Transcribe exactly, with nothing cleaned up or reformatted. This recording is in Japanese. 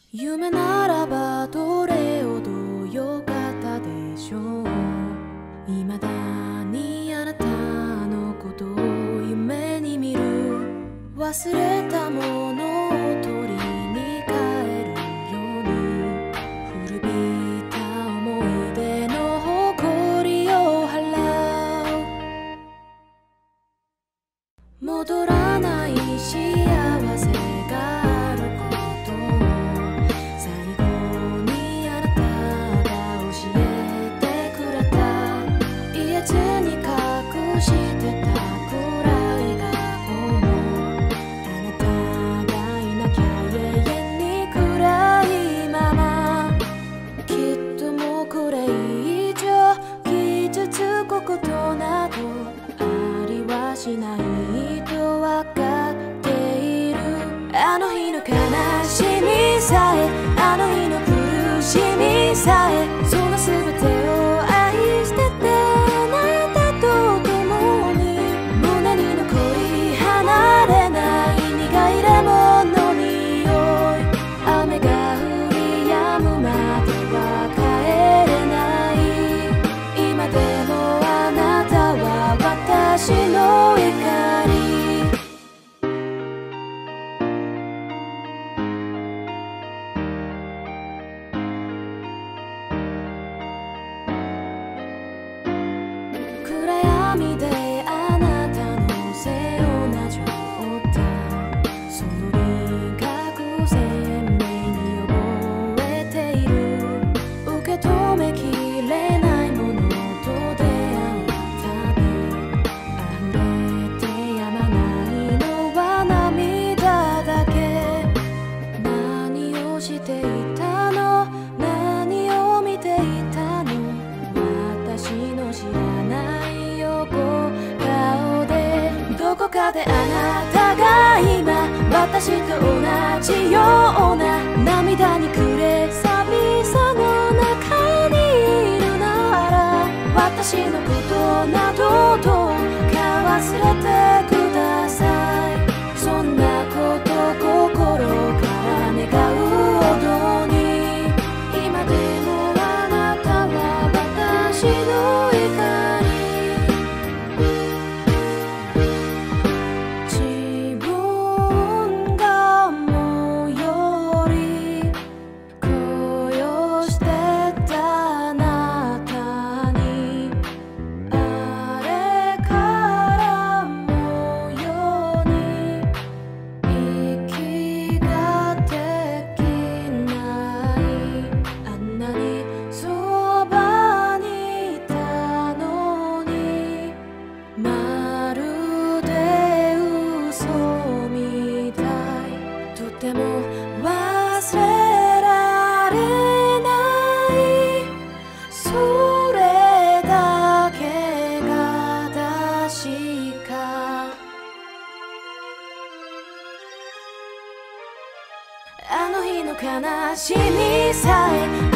夢ならばどれほど良かったでしょう。未だにあなたのことを夢に見る。忘れたものを取りに帰るように、古びた思い出の誇りを払う。戻らない幸せがあることを最後にあなたが教えてくれた。言えずに隠してた暗い過去も、あなたがいなきゃ永遠に暗いまま。きっともうこれ以上傷つくことなどありはしないとわかっている。あの日の悲しみさえ、あの日の苦しみさえ、その全てを愛しててあなたと共に、胸に残り離れない苦いレモンの匂い。雨が降り止むまでは帰れない。今でもあなたは私の怒り。暗闇であなたの背同じを追った、その輪郭鮮明に覚えている。受け止めきれないものと出会うたび、溢れてやまないのは涙だけ。何をしていたの、何を見ていたの、私の知らない横顔で。どこかであなたが今私と同じような涙に暮れ寂しさの中にいるなら、私のことなどどうか忘れてください。そんなこと心から願うほどに、今でもあなたは私の怒り。自分がもうより高揚してたあなたに、あれからもうように息ができない。あんなにそばにいたのに、まるで嘘みたい。とても忘れられない、それだけが確か。あの日の悲しみさえ、